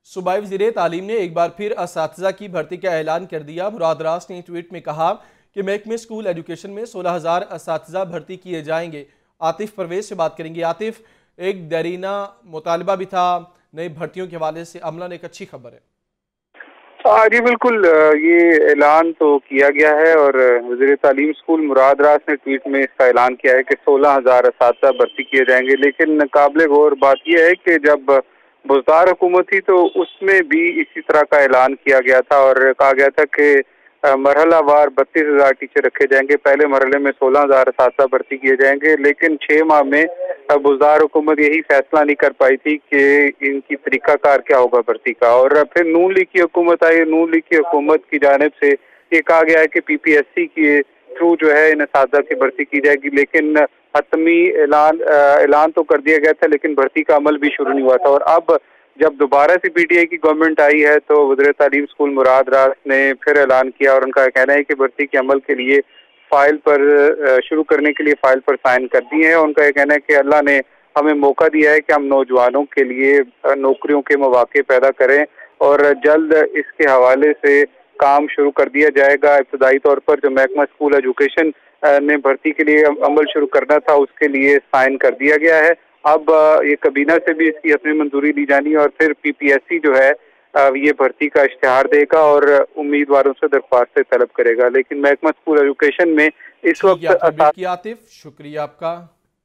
सूबाई वज़ीर तालीम ने एक बार फिर असातिज़ा की भर्ती का ऐलान कर दिया। मुराद रास ने ट्वीट में कहा कि महकमे स्कूल एजुकेशन में 16,000 असातिज़ा भर्ती किए जाएंगे। आतिफ परवेज से बात करेंगे। आतिफ, एक दरीना मुतालबा भी था नई भर्तियों के हवाले से, अमलन एक अच्छी खबर है। जी बिल्कुल, ये ऐलान तो किया गया है और वज़ीर तालीम स्कूल मुराद रास ने ट्वीट में इसका ऐलान किया है कि 16,000 असातिज़ा भर्ती किए जाएंगे। लेकिन काबिल गौर बात यह है कि जब बुज़दार हुकूमत थी तो उसमें भी इसी तरह का ऐलान किया गया था और कहा गया था कि मरहलावार 32,000 टीचर रखे जाएंगे। पहले मरहले में 16,000 असातिज़ा भर्ती किए जाएंगे, लेकिन 6 माह में बुज़दार हुकूमत यही फैसला नहीं कर पाई थी कि इनकी तरीकाकार क्या होगा भर्ती का। और फिर नून लीग की हुकूमत आई। नून लीग की हुकूमत की जानिब से ये कहा गया है कि PPSC के थ्रू जो है इन असातिज़ा की भर्ती की जाएगी, लेकिन हतमी ऐलान तो कर दिया गया था, लेकिन भर्ती का अमल भी शुरू नहीं हुआ था। और अब जब दोबारा से PTI की गवर्नमेंट आई है तो वज़ीर तालीम स्कूल मुराद रास ने फिर ऐलान किया और उनका कहना है कि भर्ती के अमल के लिए फाइल पर शुरू करने के लिए फाइल पर साइन कर दिए हैं। उनका यह कहना है कि अल्लाह ने हमें मौका दिया है कि हम नौजवानों के लिए नौकरियों के मौके पैदा करें और जल्द इसके हवाले से काम शुरू कर दिया जाएगा। इब्तदाई तौर पर जो महकमा स्कूल एजुकेशन ने भर्ती के लिए अमल शुरू करना था उसके लिए साइन कर दिया गया है। अब ये काबीना से भी इसकी अपनी मंजूरी ली जानी है और फिर PPSC जो है ये भर्ती का इश्तिहार देगा और उम्मीदवारों से दरख्वास्तें तलब करेगा। लेकिन महकमा स्कूल एजुकेशन में इस ठीक है, वक्त अपडेट किया आतिफ, शुक्रिया आपका।